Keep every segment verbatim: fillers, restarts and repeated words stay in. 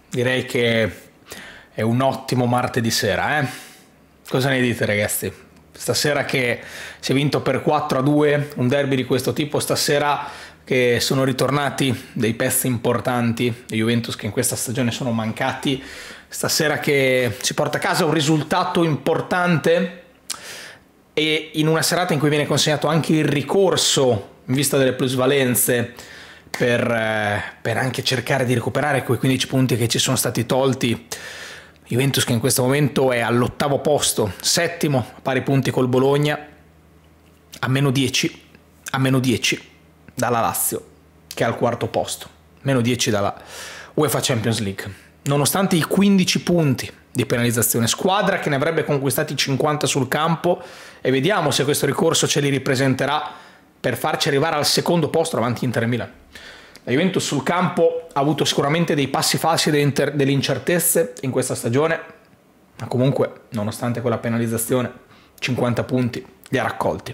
direi che è un ottimo martedì sera, eh? Cosa ne dite, ragazzi? Stasera che si è vinto per quattro a due, un derby di questo tipo, stasera che sono ritornati dei pezzi importanti di Juventus che in questa stagione sono mancati, stasera che si porta a casa un risultato importante e in una serata in cui viene consegnato anche il ricorso in vista delle plusvalenze per, eh, per anche cercare di recuperare quei quindici punti che ci sono stati tolti. Juventus che in questo momento è all'ottavo posto, settimo, a pari punti col Bologna, a meno dieci, a meno dieci dalla Lazio, che è al quarto posto, meno dieci dalla UEFA Champions League. Nonostante i quindici punti di penalizzazione, squadra che ne avrebbe conquistati cinquanta sul campo, e vediamo se questo ricorso ce li ripresenterà per farci arrivare al secondo posto davanti Inter e Milan. La Juventus sul campo ha avuto sicuramente dei passi falsi e delle incertezze in questa stagione, ma comunque, nonostante quella penalizzazione, cinquanta punti li ha raccolti.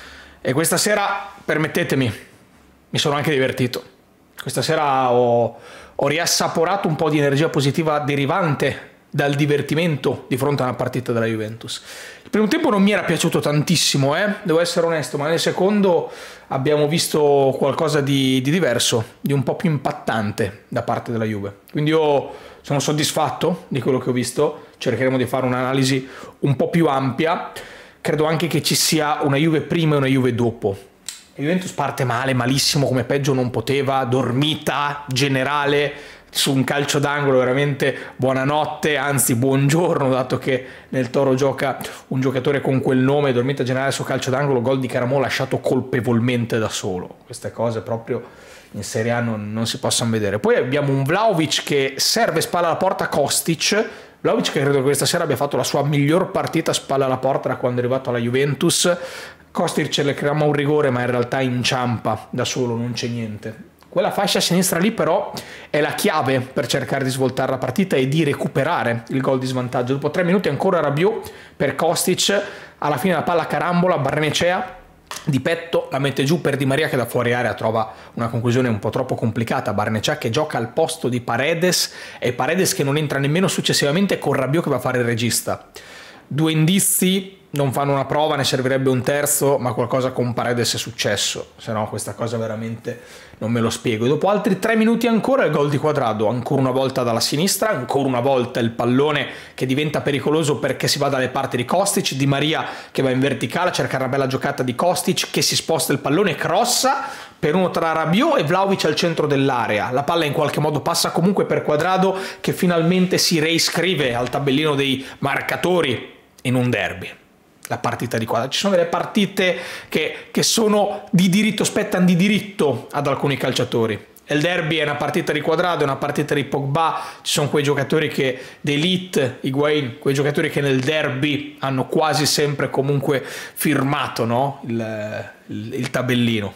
E questa sera, permettetemi, mi sono anche divertito. Questa sera ho, ho riassaporato un po' di energia positiva derivante dal divertimento di fronte a una partita della Juventus. Il primo tempo non mi era piaciuto tantissimo, eh? Devo essere onesto, ma nel secondo abbiamo visto qualcosa di, di diverso, di un po' più impattante da parte della Juve. Quindi io sono soddisfatto di quello che ho visto, cercheremo di fare un'analisi un po' più ampia. Credo anche che ci sia una Juve prima e una Juve dopo. La Juventus parte male, malissimo, come peggio non poteva, dormita, generale, su un calcio d'angolo veramente buonanotte, anzi buongiorno, dato che nel Toro gioca un giocatore con quel nome, dormita generale su calcio d'angolo, gol di Caramò lasciato colpevolmente da solo. Queste cose proprio in Serie A non, non si possono vedere. Poi abbiamo un Vlahovic che serve spalla alla porta a Kostic. Vlahovic che credo che questa sera abbia fatto la sua miglior partita a spalla alla porta da quando è arrivato alla Juventus. Kostic ce le creiamo un rigore, ma in realtà inciampa da solo, non c'è niente. Quella fascia a sinistra lì però è la chiave per cercare di svoltare la partita e di recuperare il gol di svantaggio. Dopo tre minuti ancora Rabiot per Kostic, alla fine la palla carambola, Barnechea di petto la mette giù per Di Maria che da fuori area trova una conclusione un po' troppo complicata. Barnechea che gioca al posto di Paredes e Paredes che non entra nemmeno successivamente con Rabiot che va a fare il regista. Due indizi non fanno una prova, ne servirebbe un terzo, ma qualcosa con Paredes è successo, se no questa cosa veramente non me lo spiego. E dopo altri tre minuti ancora il gol di Cuadrado, ancora una volta dalla sinistra, ancora una volta il pallone che diventa pericoloso perché si va dalle parti di Kostic, Di Maria che va in verticale a cercare una bella giocata di Kostic che si sposta il pallone, crossa per uno tra Rabiot e Vlahovic al centro dell'area. La palla in qualche modo passa comunque per Cuadrado che finalmente si reiscrive al tabellino dei marcatori in un derby. La partita di Cuadrado. Ci sono delle partite che, che sono di diritto, spettano di diritto ad alcuni calciatori. Il derby è una partita di Cuadrado, è una partita di Pogba, ci sono quei giocatori che d'elite, Higuain, quei giocatori che nel derby hanno quasi sempre comunque firmato, no? il, il, il tabellino.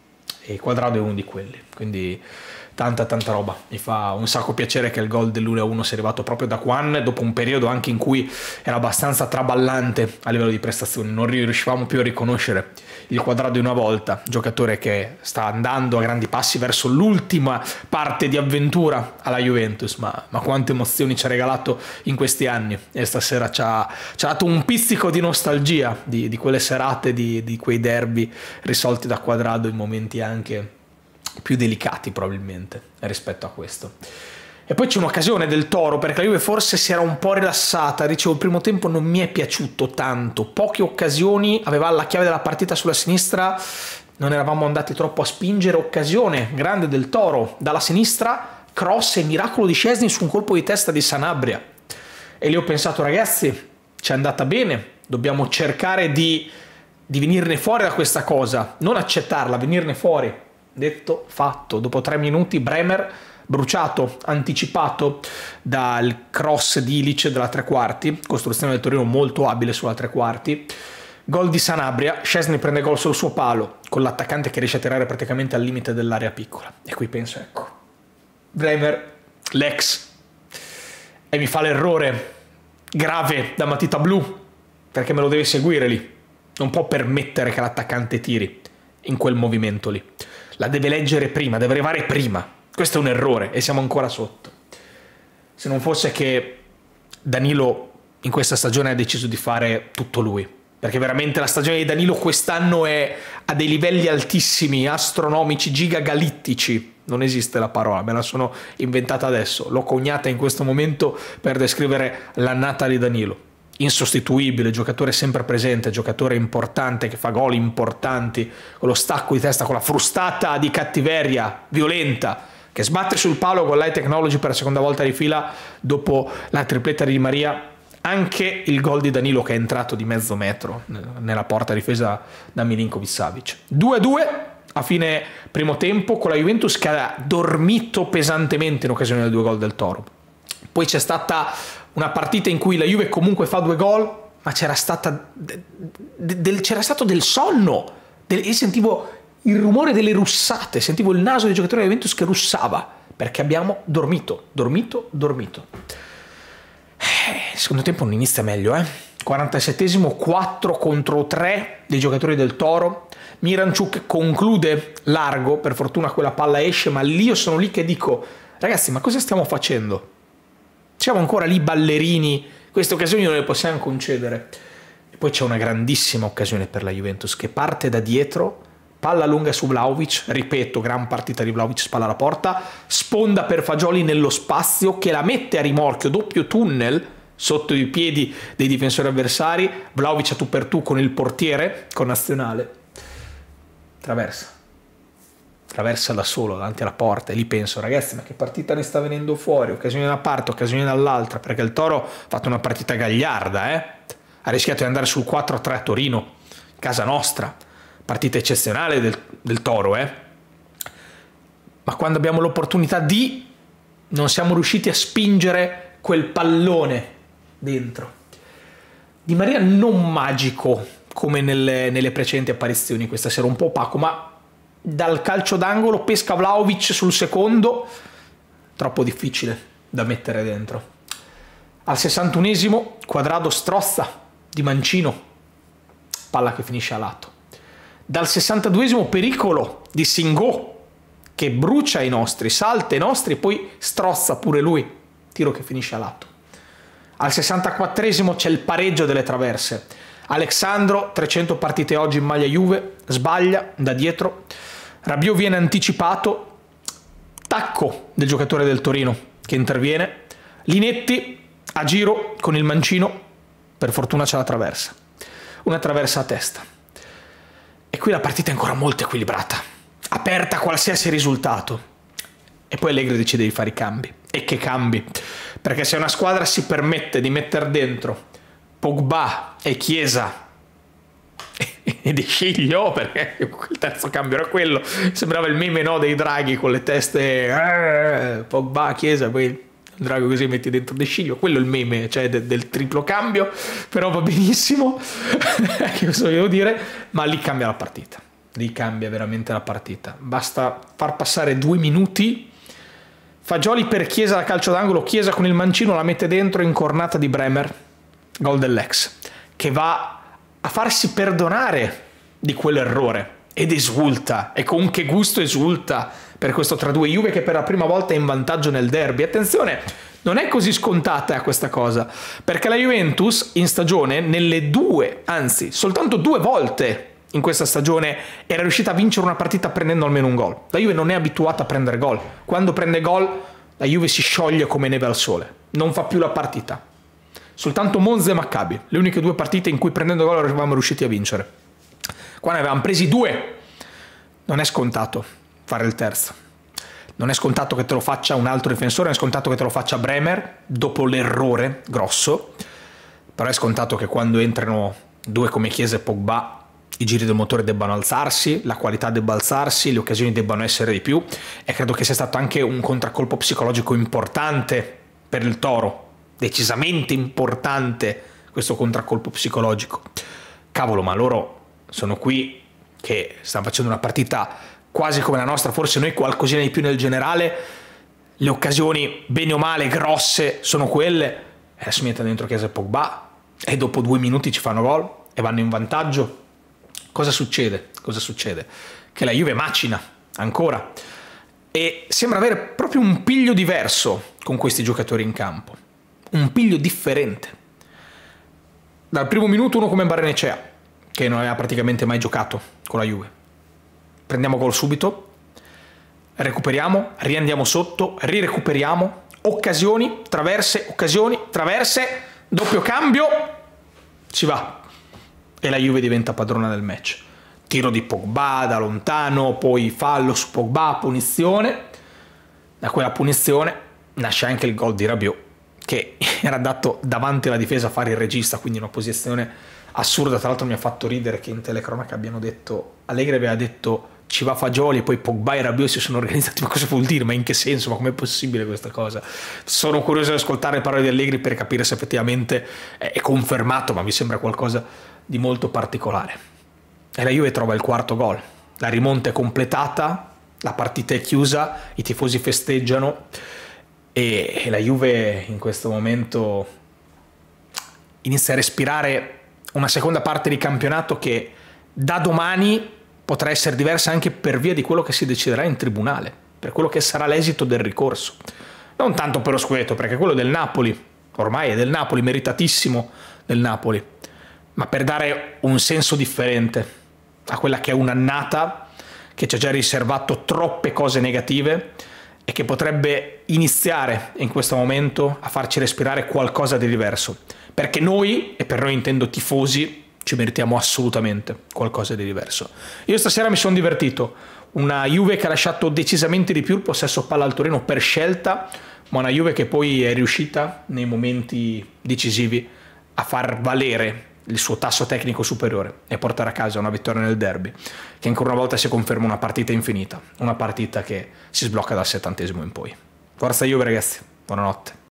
E Cuadrado è uno di quelli, quindi tanta tanta roba. Mi fa un sacco piacere che il gol dell'uno a uno sia arrivato proprio da Juan, dopo un periodo anche in cui era abbastanza traballante a livello di prestazioni, non riuscivamo più a riconoscere il Cuadrado di una volta, giocatore che sta andando a grandi passi verso l'ultima parte di avventura alla Juventus, ma, ma quante emozioni ci ha regalato in questi anni, e stasera ci ha, ci ha dato un pizzico di nostalgia di, di quelle serate, di, di quei derby risolti da Cuadrado in momenti anche più delicati probabilmente rispetto a questo. E poi c'è un'occasione del Toro perché la Juve forse si era un po' rilassata, dicevo il primo tempo non mi è piaciuto tanto, poche occasioni, aveva la chiave della partita sulla sinistra, non eravamo andati troppo a spingere. Occasione grande del Toro dalla sinistra, cross e miracolo di Szczęsny su un colpo di testa di Sanabria, e lì ho pensato ragazzi ci è andata bene, dobbiamo cercare di, di venirne fuori da questa cosa, non accettarla, venirne fuori. Detto, fatto. Dopo tre minuti Bremer bruciato, anticipato dal cross di Ilic della tre quarti, costruzione del Torino molto abile sulla tre quarti, gol di Sanabria, Szczęsny prende gol sul suo palo con l'attaccante che riesce a tirare praticamente al limite dell'area piccola, e qui penso ecco Bremer, l'ex, e mi fa l'errore grave da matita blu perché me lo deve seguire lì, non può permettere che l'attaccante tiri in quel movimento lì, la deve leggere prima, deve arrivare prima. Questo è un errore e siamo ancora sotto. se non fosse che Danilo in questa stagione ha deciso di fare tutto lui, perché veramente la stagione di Danilo quest'anno è a dei livelli altissimi, astronomici, gigagalittici. Non esiste la parola, me la sono inventata adesso, l'ho coniata in questo momento per descrivere l'annata di Danilo. Insostituibile, giocatore sempre presente, giocatore importante che fa gol importanti, con lo stacco di testa, con la frustata di cattiveria violenta, che sbatte sul palo con l'High Technology per la seconda volta di fila dopo la tripletta di Di Maria. Anche il gol di Danilo che è entrato di mezzo metro nella porta difesa da Milinkovic-Savic. due a due a fine primo tempo, con la Juventus che ha dormito pesantemente in occasione dei due gol del Toro. Poi c'è stata una partita in cui la Juve comunque fa due gol, ma c'era stata de, de, c'era stato del sonno. Del, io sentivo il rumore delle russate, sentivo il naso del giocatore della Juventus che russava, perché abbiamo dormito, dormito, dormito. Il secondo tempo non inizia meglio, eh? quarantasettesimo, quattro contro tre dei giocatori del Toro. Miranchuk conclude largo, per fortuna quella palla esce, ma lì io sono lì che dico, ragazzi, ma cosa stiamo facendo? Siamo ancora lì ballerini, queste occasioni non le possiamo concedere. E poi c'è una grandissima occasione per la Juventus che parte da dietro, palla lunga su Vlahovic, ripeto, gran partita di Vlahovic, spalla alla porta, sponda per Fagioli nello spazio che la mette a rimorchio, doppio tunnel sotto i piedi dei difensori avversari, Vlahovic a tu per tu con il portiere, con Nazionale, traversa, traversa da solo davanti alla porta e lì penso, ragazzi, ma che partita ne sta venendo fuori, occasione da una parte, occasione dall'altra, perché il Toro ha fatto una partita gagliarda, eh? Ha rischiato di andare sul quattro a tre a Torino, casa nostra, partita eccezionale del, del Toro, eh? Ma quando abbiamo l'opportunità di, non siamo riusciti a spingere quel pallone dentro. Di Maria non magico come nelle, nelle precedenti apparizioni, questa sera un po' opaco, ma dal calcio d'angolo pesca Vlahovic sul secondo, troppo difficile da mettere dentro. Al sessantunesimo Quadrado strozza di mancino, palla che finisce a lato. Dal sessantaduesimo pericolo di Singo che brucia i nostri, salta i nostri e poi strozza pure lui, tiro che finisce a lato. Al sessantaquattresimo c'è il pareggio delle traverse. Alexandro, trecento partite oggi in maglia Juve, sbaglia da dietro. Rabiot viene anticipato, tacco del giocatore del Torino che interviene. Linetti a giro con il mancino, per fortuna c'è la traversa. Una traversa a testa. E qui la partita è ancora molto equilibrata, aperta a qualsiasi risultato. E poi Allegri decide di fare i cambi. E che cambi? Perché se una squadra si permette di mettere dentro Pogba e Chiesa e De Sciglio, perché il terzo cambio era quello, sembrava il meme, no, dei draghi con le teste eh, Pogba, Chiesa, poi il drago così metti dentro De Sciglio, quello è il meme, cioè de, del triplo cambio, però va benissimo, che cosa volevo dire, ma lì cambia la partita, lì cambia veramente la partita, basta far passare due minuti. Fagioli per Chiesa da calcio d'angolo, Chiesa con il mancino la mette dentro, incornata di Bremer, gol dell'ex, che va a farsi perdonare di quell'errore ed esulta, e con che gusto esulta per questo tre a due Juve che per la prima volta è in vantaggio nel derby. Attenzione, non è così scontata questa cosa, perché la Juventus in stagione nelle due, anzi soltanto due volte in questa stagione era riuscita a vincere una partita prendendo almeno un gol. La Juve non è abituata a prendere gol. Quando prende gol la Juve si scioglie come neve al sole, non fa più la partita. Soltanto Monza e Maccabi, le uniche due partite in cui prendendo gol eravamo riusciti a vincere. Qua ne avevamo presi due. Non è scontato fare il terzo. Non è scontato che te lo faccia un altro difensore, non è scontato che te lo faccia Bremer dopo l'errore grosso, però è scontato che quando entrano due come Chiesa e Pogba i giri del motore debbano alzarsi, la qualità debba alzarsi, le occasioni debbano essere di più, e credo che sia stato anche un contraccolpo psicologico importante per il Toro, decisamente importante questo contraccolpo psicologico. Cavolo, ma loro sono qui che stanno facendo una partita quasi come la nostra, forse noi qualcosina di più nel generale, le occasioni bene o male grosse sono quelle, e adesso mi entra dentro Chiesa e Pogba e dopo due minuti ci fanno gol e vanno in vantaggio. Cosa succede? Cosa succede? Che la Juve macina ancora e sembra avere proprio un piglio diverso con questi giocatori in campo. Un piglio differente. Dal primo minuto uno come Barrenechea, che non aveva praticamente mai giocato con la Juve. Prendiamo gol subito, recuperiamo, riandiamo sotto, rirecuperiamo, occasioni, traverse, occasioni, traverse, doppio cambio, si va. E la Juve diventa padrona del match. Tiro di Pogba da lontano, poi fallo su Pogba, punizione. Da quella punizione nasce anche il gol di Rabiot, che era dato davanti alla difesa a fare il regista, quindi una posizione assurda. Tra l'altro mi ha fatto ridere che in telecronaca abbiano detto, Allegri aveva detto ci va Fagioli e poi Pogba e Rabiot si sono organizzati. Ma cosa vuol dire? Ma in che senso? Ma com'è possibile questa cosa? Sono curioso di ascoltare le parole di Allegri per capire se effettivamente è confermato, ma mi sembra qualcosa di molto particolare. E la Juve trova il quarto gol, la rimonta è completata, la partita è chiusa, i tifosi festeggiano e la Juve in questo momento inizia a respirare una seconda parte di campionato che da domani potrà essere diversa anche per via di quello che si deciderà in tribunale, per quello che sarà l'esito del ricorso. Non tanto per lo scudetto, perché quello del Napoli, ormai è del Napoli, meritatissimo del Napoli, ma per dare un senso differente a quella che è un'annata che ci ha già riservato troppe cose negative e che potrebbe iniziare in questo momento a farci respirare qualcosa di diverso. Perché noi, e per noi intendo tifosi, ci meritiamo assolutamente qualcosa di diverso. Io stasera mi sono divertito, una Juve che ha lasciato decisamente di più il possesso palla al Torino per scelta, ma una Juve che poi è riuscita nei momenti decisivi a far valere il suo tasso tecnico superiore e portare a casa una vittoria nel derby, che ancora una volta si conferma una partita infinita, una partita che si sblocca dal settantesimo in poi. Forza Juve ragazzi, buonanotte.